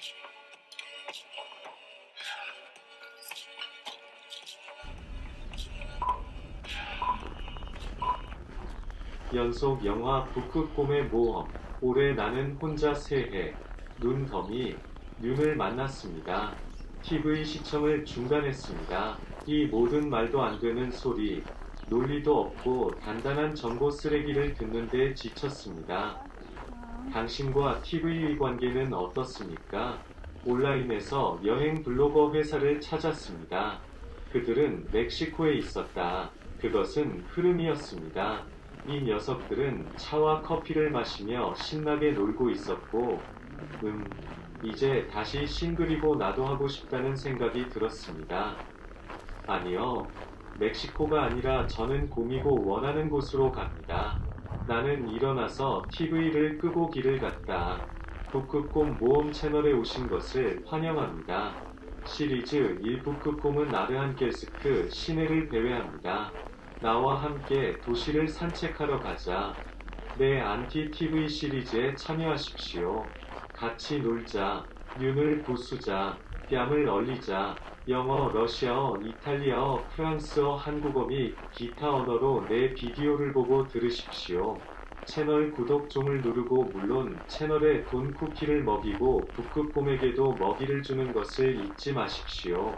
연속 영화 북극곰의 모험. 올해 나는 혼자 새해. 눈더미 윤을 만났습니다. TV 시청을 중단했습니다. 이 모든 말도 안 되는 소리, 논리도 없고 단단한 정보 쓰레기를 듣는데 지쳤습니다. 당신과 TV의 관계는 어떻습니까? 온라인에서 여행 블로거 회사를 찾았습니다. 그들은 멕시코에 있었다. 그것은 흐름이었습니다. 이 녀석들은 차와 커피를 마시며 신나게 놀고 있었고, 이제 다시 싱글이고 나도 하고 싶다는 생각이 들었습니다. 아니요, 멕시코가 아니라 저는 공이고 원하는 곳으로 갑니다. 나는 일어나서 TV를 끄고 길을 갔다. 북극곰 모험 채널에 오신 것을 환영합니다. 시리즈 1 북극곰은 아르한겔스크 시내를 배회합니다. 나와 함께 도시를 산책하러 가자. 내 안티-TV 시리즈에 참여하십시오. 같이 놀자. 윤을 부수자. 뺨을 얼리자. 영어, 러시아어, 이탈리아어, 프랑스어, 한국어 및 기타 언어로 내 비디오를 보고 들으십시오. 채널 구독종을 누르고 물론 채널에 돈 쿠키를 먹이고 북극곰에게도 먹이를 주는 것을 잊지 마십시오.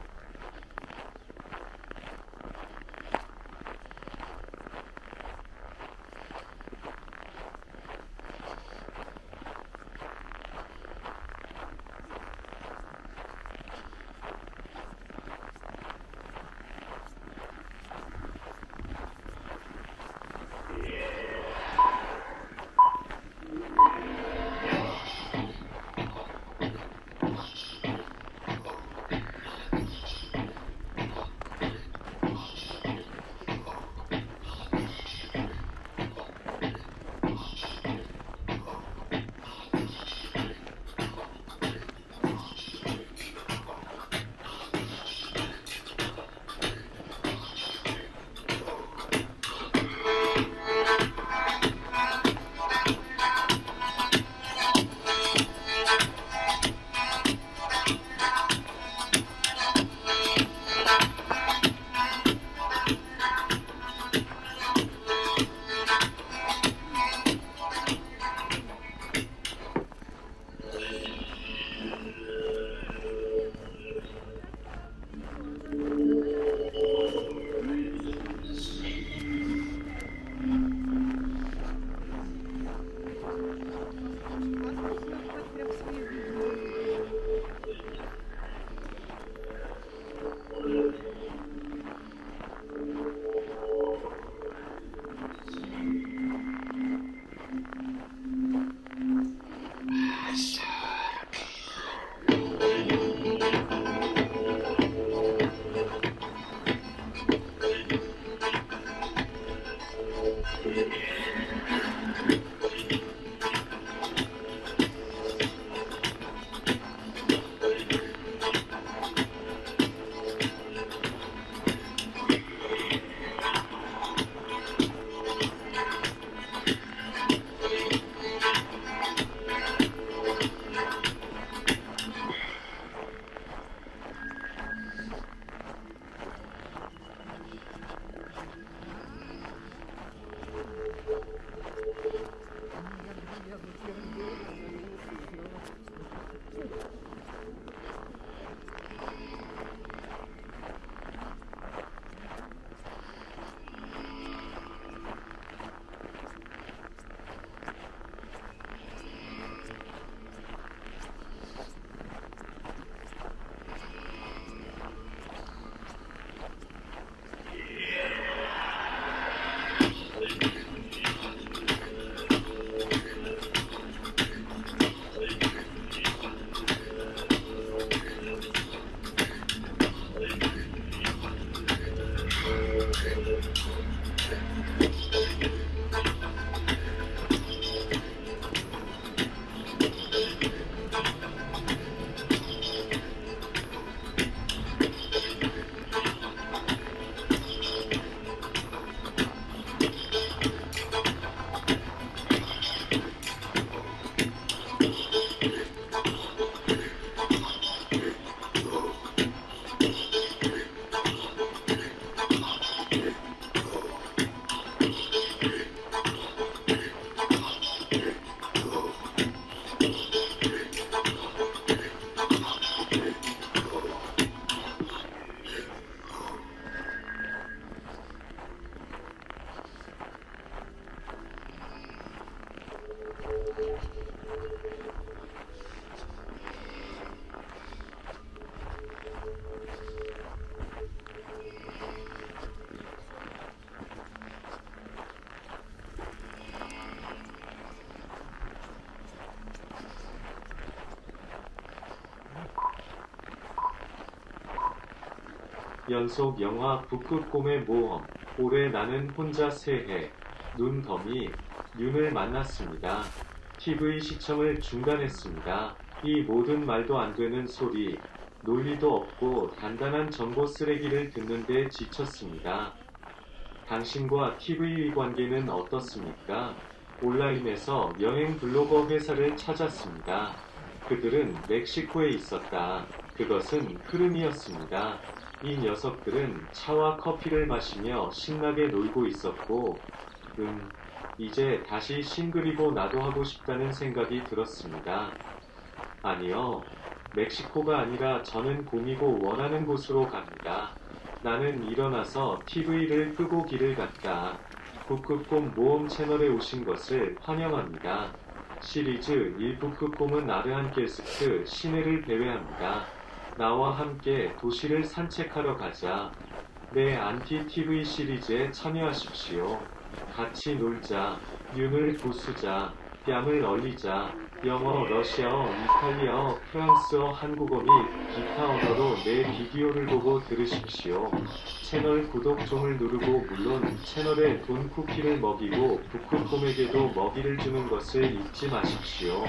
연속 영화 북극 곰의 모험. 올해 나는 혼자 새해. 눈더미 윤을 만났습니다. TV 시청을 중단했습니다. 이 모든 말도 안 되는 소리, 논리도 없고 단단한 정보 쓰레기를 듣는데 지쳤습니다. 당신과 TV 관계는 어떻습니까? 온라인에서 여행 블로거 회사를 찾았습니다. 그들은 멕시코에 있었다. 그것은 흐름이었습니다. 이 녀석들은 차와 커피를 마시며 신나게 놀고 있었고, 이제 다시 싱글이고 나도 하고 싶다는 생각이 들었습니다. 아니요, 멕시코가 아니라 저는 곰이고 원하는 곳으로 갑니다. 나는 일어나서 TV를 끄고 길을 갔다. 북극곰 모험 채널에 오신 것을 환영합니다. 시리즈 1 북극곰은 아르한 게스트 시내를 배회합니다. 나와 함께 도시를 산책하러 가자. 내 안티 TV 시리즈에 참여하십시오. 같이 놀자. 윤을 부수자. 뺨을 얼리자. 영어, 러시아어, 이탈리아어, 프랑스어, 한국어 및 기타 언어로 내 비디오를 보고 들으십시오. 채널 구독종을 누르고 물론 채널에 돈 쿠키를 먹이고 북극곰에게도 먹이를 주는 것을 잊지 마십시오.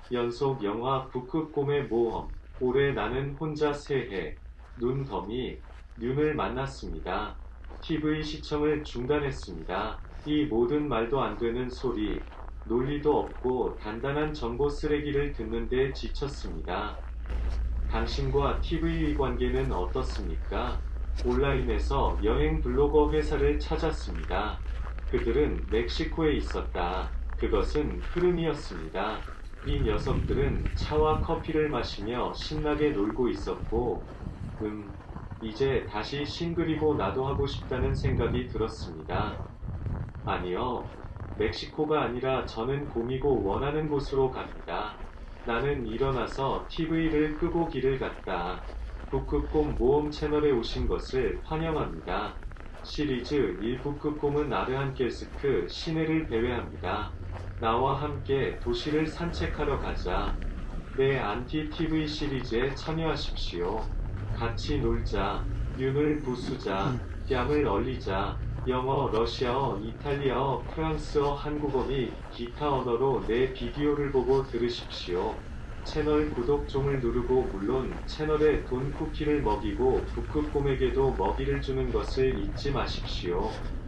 연속 영화 북극곰의 모험. 올해 나는 혼자 새해. 눈더미 윤을 만났습니다. TV 시청을 중단했습니다. 이 모든 말도 안 되는 소리, 논리도 없고 단단한 정보 쓰레기를 듣는데 지쳤습니다. 당신과 TV 관계는 어떻습니까? 온라인에서 여행 블로거 회사를 찾았습니다. 그들은 멕시코에 있었다. 그것은 흐름이었습니다. 이 녀석들은 차와 커피를 마시며 신나게 놀고 있었고, 이제 다시 싱글이고 나도 하고 싶다는 생각이 들었습니다. 아니요, 멕시코가 아니라 저는 곰이고 원하는 곳으로 갑니다. 나는 일어나서 TV를 끄고 길을 갔다. 북극곰 모험 채널에 오신 것을 환영합니다. 시리즈 1 북극곰은 아르한켈스크 시내를 배회합니다. 나와 함께 도시를 산책하러 가자. 내 안티 TV 시리즈에 참여하십시오. 같이 놀자. 윤을 부수자. 뺨을 얼리자. 영어, 러시아어, 이탈리아어, 프랑스어, 한국어 및 기타 언어로 내 비디오를 보고 들으십시오. 채널 구독종을 누르고 물론 채널에 돈 쿠키를 먹이고 북극곰에게도 먹이를 주는 것을 잊지 마십시오.